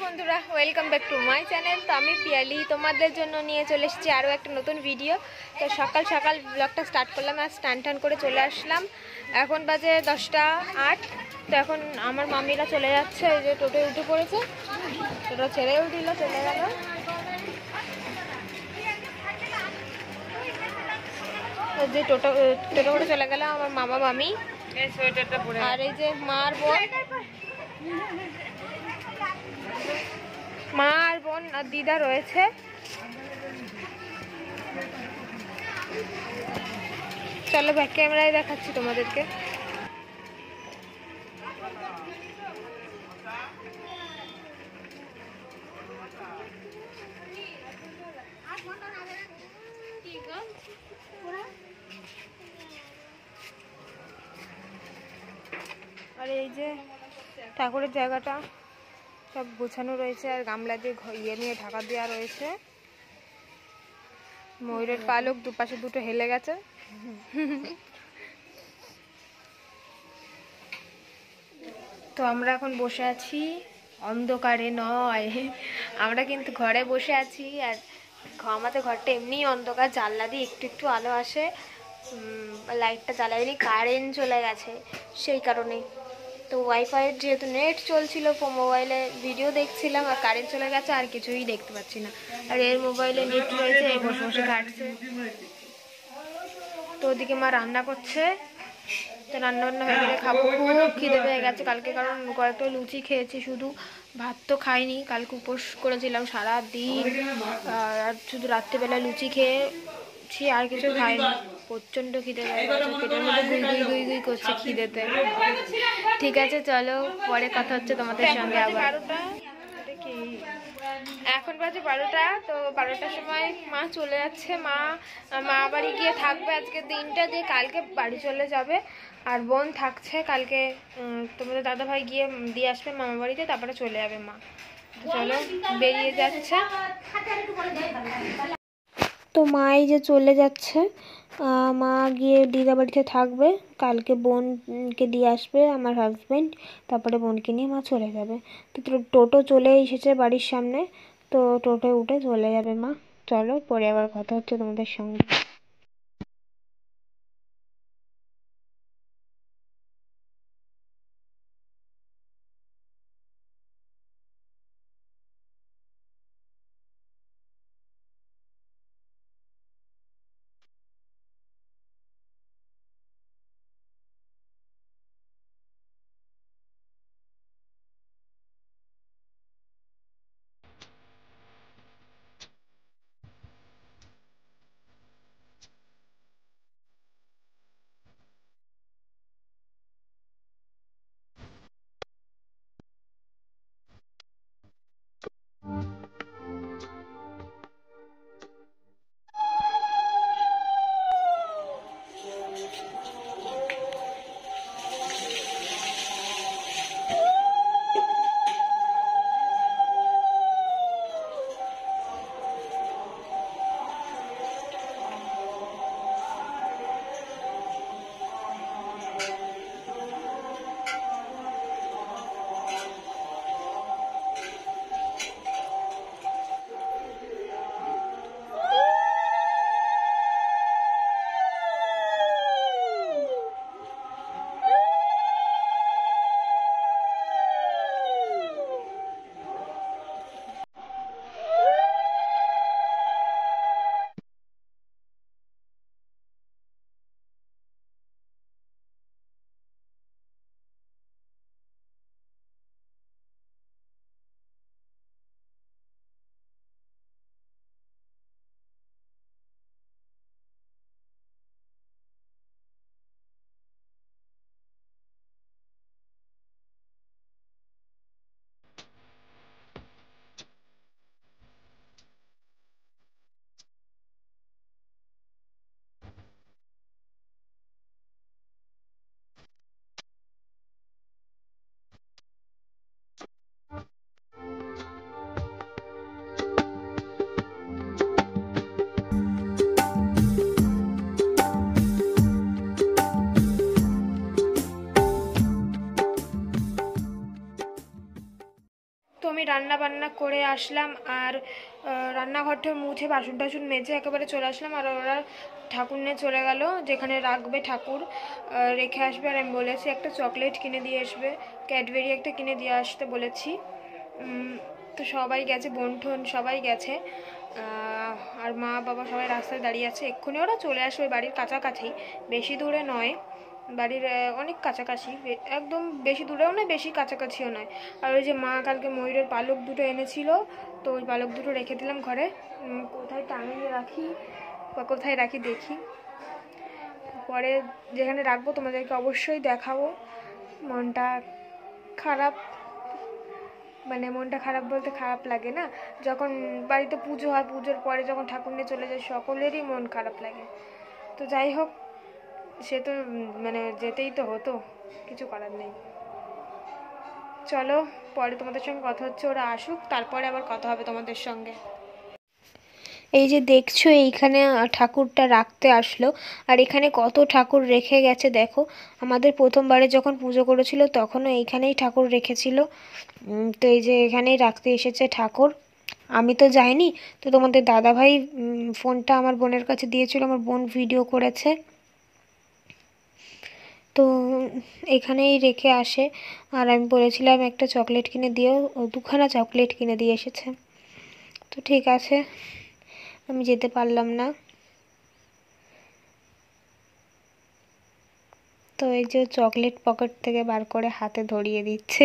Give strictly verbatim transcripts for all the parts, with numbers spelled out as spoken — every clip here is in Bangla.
বন্ধুরা, welcome back to my channel. তো আমি পিয়ালি তোমাদের জন্য নিয়ে চলে এসেছি আরও একটা নতুন ভিডিও। তো সকাল সকাল ব্লগটা স্টার্ট করলাম, আর স্টান টান করে চলে আসলাম। এখন বাজে দশটা আট। তো এখন আমার মামিরা চলে যাচ্ছে, এই যে টোটোয় উঠে পড়েছে, টোটো ছেড়েও দিল, চলে গেল। যে টোটো টোটো করে চলে গেল আমার মামা মামি, আর এই যে মার বোন, মা আর বোন আর দিদা রয়েছে। চলো ব্যাক ক্যামেরায় দেখাচ্ছি তোমাদেরকে। আর এই যে ঠাকুরের জায়গাটা সব গোছানো রয়েছে, আর গামলা দিয়ে ইয়ে নিয়ে ঢাকা দেওয়া রয়েছে। ময়ূরের পালক দুপাশে দুটো হেলে গেছে। তো আমরা এখন বসে আছি অন্ধকারে নয়, আমরা কিন্তু ঘরে বসে আছি। আর আমাদের ঘরটা এমনিই অন্ধকার, জানলা দিয়ে একটু একটু আলো আসে, লাইটটা জ্বালাইনি, কারেন্ট চলে গেছে সেই কারণে। তো ওয়াইফাইয়ের যেহেতু নেট চলছিল, মোবাইলে ভিডিও দেখছিলাম, আর কারেন্ট চলে গেছে, আর কিছুই দেখতে পাচ্ছি না। আর এর মোবাইলে নেট রয়েছে, এই বসে বসে ঘাটছে। তো ওদিকে মা রান্না করছে, তো রান্না বান্না হয়ে গেলে খাবো। খুব খিদে পেয়ে গেছে কালকে, কারণ কয়েকটা লুচি খেয়েছি শুধু, ভাত তো খাইনি। কালকে উপোস করেছিলাম সারা দিন, আর শুধু রাত্রেবেলা লুচি খেয়েছি, আর কিছু খাইনি। প্রচণ্ড খিদে পেয়ে গেছে, পেটের মধ্যে গুই গুই গুই গুই করছে খিদেতে। ঠিক আছে, চলো পরে কথা হচ্ছে তোমাদের সঙ্গে আবার। এখন বাজে বারোটা। তো বারোটার সময় মা চলে যাচ্ছে, মা মা বাড়ি গিয়ে থাকবে আজকে দিনটা, দিয়ে কালকে বাড়ি চলে যাবে। আর বোন থাকছে, কালকে তোমাদের দাদা ভাই গিয়ে দিয়ে আসবে মামা বাড়িতে, তারপরে চলে যাবে মা। তো চলো বেরিয়ে যাচ্ছে। তো মাই যে চলে যাচ্ছে, মা গিয়ে দিদা বাড়িতে থাকবে, কালকে বোনকে দিয়ে আসবে আমার হাজব্যান্ড, তারপরে বোনকে নিয়ে মা চলে যাবে। তো টোটো চলে এসেছে বাড়ির সামনে, তো টোটোয় উঠে চলে যাবে মা। চলো পরে আবার কথা হচ্ছে তোমাদের সঙ্গে। তো আমি রান্না বান্না করে আসলাম, আর রান্নাঘরটা মুছে বাসন টাসন মেজে একেবারে চলে আসলাম। আর ওরা ঠাকুর নিয়ে চলে গেল, যেখানে রাখবে ঠাকুর রেখে আসবে। আর আমি বলেছি একটা চকলেট কিনে দিয়ে আসবে, ক্যাডবেরি একটা কিনে দিয়ে আসতে বলেছি। তো সবাই গেছে, বোন ঠোন সবাই গেছে, আর মা বাবা সবাই রাস্তায় দাঁড়িয়ে আছে। এক্ষুনি ওরা চলে আসবে, বাড়ির কাছাকাছি, বেশি দূরে নয়, বাড়ির অনেক কাছাকাছি, একদম বেশি দূরেও নয় বেশি কাছাকাছিও নয়। আর ওই যে মা কালকে ময়ূরের পালক দুটো এনেছিল, তো ওই পালক দুটো রেখে দিলাম ঘরে। কোথায় টাঙিয়ে রাখি বা কোথায় রাখি দেখি, পরে যেখানে রাখবো তোমাদেরকে অবশ্যই দেখাবো। মনটা খারাপ, মানে মনটা খারাপ বলতে খারাপ লাগে না, যখন বাড়িতে পুজো হয়, পুজোর পরে যখন ঠাকুর নিয়ে চলে যায় সকলেরই মন খারাপ লাগে। তো যাই হোক, সে তো মানে যেতেই তো হতো, কিছু করার নেই। চলো পরে তোমাদের সঙ্গে কথা হচ্ছে, ওরা আসুক তারপরে আবার কথা হবে তোমাদের সঙ্গে। এই যে দেখছো এইখানে ঠাকুরটা রাখতে আসলো, আর এখানে কত ঠাকুর রেখে গেছে দেখো। আমাদের প্রথমবারে যখন পুজো করেছিল তখনও এইখানেই ঠাকুর রেখেছিল। তো এই যে এখানেই রাখতে এসেছে ঠাকুর। আমি তো যাইনি, তো তোমাদের দাদাভাই ফোনটা আমার বোনের কাছে দিয়েছিল, আমার বোন ভিডিও করেছে, তো এখানেই রেখে আসে। আর আমি বলেছিলাম একটা চকলেট কিনে দিও, ও দুখানা চকলেট কিনে দিয়ে এসেছে। তো ঠিক আছে, আমি যেতে পারলাম না। তো এই যে চকলেট পকেট থেকে বার করে হাতে ধরিয়ে দিচ্ছে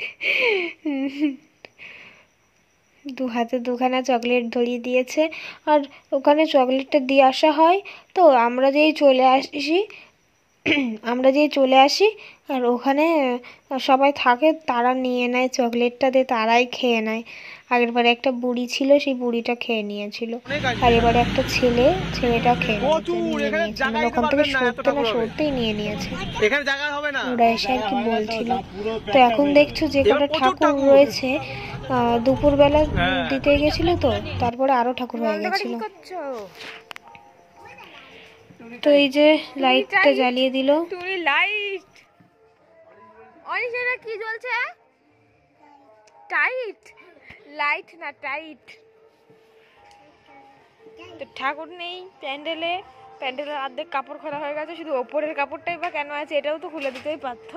দু হাতে দুখানা চকলেট ধরিয়ে দিয়েছে। আর ওখানে চকলেটটা দিয়ে আসা হয়, তো আমরা যেই চলে আসি আমরা যেই চলে আসি আর ওখানে সবাই থাকে, তারা নিয়ে নেয় চকলেটটা, দিয়ে তারাই খেয়ে নেয়। আগের বারে একটা বুড়ি ছিল, সেই বুড়িটা খেয়ে নিয়েছিল, আর এবারে একটা ছেলে, ছেলেটা খেয়ে নিয়েছে, মানে ওখান থেকে সরতে না সরতেই নিয়ে নিয়েছে। ওরা এসে আর কি বলছিল। তো এখন দেখছো যে কটা ঠাকুর রয়েছে, দুপুরবেলা দিতে গেছিল, তো তারপরে আরো ঠাকুর হয়ে গেছিল। তো এই যে লাইটটা জ্বালিয়ে দিল। তুমি লাইট অনিশা কি জ্বলছে? টাইট লাইট না টাইট। তো ঠাকুর নেই প্যান্ডেলে, প্যান্ডেলের অর্ধেক কাপড় খোলা হয়ে গেছে, শুধু ওপরের কাপড়টাই বা কেন আছে, এটাও তো খুলে দিতেই পারতো।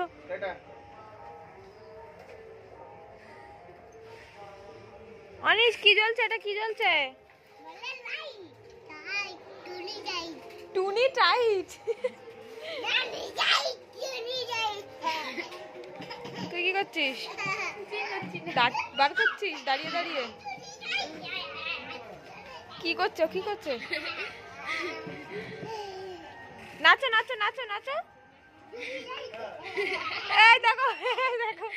অনিশ কি জ্বলছে? এটা কি জ্বলছে? টুনি টাইট। তুই কি করছিস? বার করছিস দাঁড়িয়ে দাঁড়িয়ে? কি করছো কি করছো? নাচো নাচো নাচো নাচো। এই দেখো দেখো,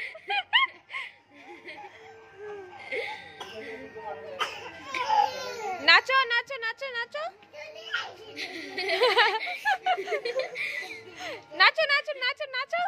নাচো নাচো নাচো নাচো নাচো নাচো নাচো নাচো।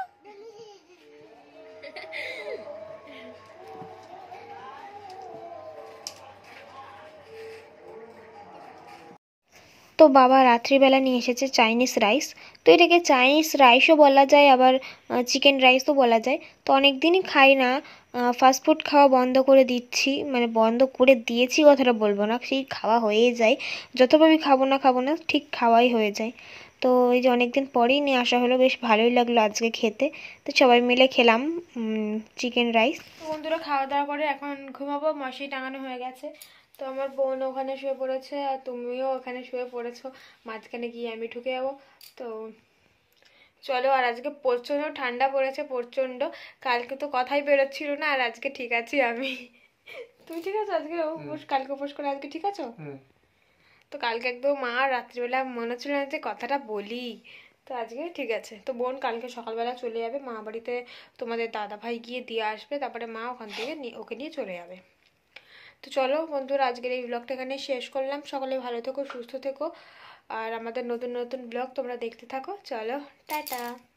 তো বাবা রাত্রিবেলা নিয়ে এসেছে চাইনিজ রাইস। তো এটাকে চাইনিজ রাইসও বলা যায়, আবার চিকেন রাইসও বলা যায়। তো অনেক দিনই খাই না, ফাস্টফুড খাওয়া বন্ধ করে দিচ্ছি, মানে বন্ধ করে দিয়েছি কথাটা বলবো না, সেই খাওয়া হয়েই যায়, যতভাবে খাবো না খাবো না ঠিক খাওয়াই হয়ে যায়। তো এই যে অনেকদিন পরেই নিয়ে আসা হলো, বেশ ভালোই লাগলো আজকে খেতে। তো সবাই মিলে খেলাম চিকেন রাইস। তো বন্ধুরা খাওয়া দাওয়া করে এখন ঘুমাবো, মশারি টাঙানো হয়ে গেছে। তো আমার বোন ওখানে শুয়ে পড়েছে, আর তুমিও ওখানে শুয়ে পড়েছো, মাঝখানে গিয়ে আমি ঢুকে যাবো। তো চলো, আর আজকে প্রচণ্ড ঠান্ডা পড়েছে, প্রচণ্ড। কালকে তো কথাই বেরোচ্ছিল না, আর আজকে ঠিক আছি আমি। তুমি ঠিক আছো আজকে? উপোস কালকে উপোস করে আজকে ঠিক আছো? তো কালকে একদম মা রাত্রিবেলা মনে হচ্ছিল না যে কথাটা বলি, তো আজকে ঠিক আছে। তো বোন কালকে সকালবেলা চলে যাবে মা বাড়িতে, তোমাদের দাদা ভাই গিয়ে দিয়ে আসবে, তারপরে মা ওখান থেকে ওকে নিয়ে চলে যাবে। তো চলো বন্ধুরা, আজকের এই ব্লগটা এখানে শেষ করলাম। সকলে ভালো থেকো, সুস্থ থেকো, আর আমাদের নতুন নতুন ব্লগ তোমরা দেখতে থাকো। চলো টাটা।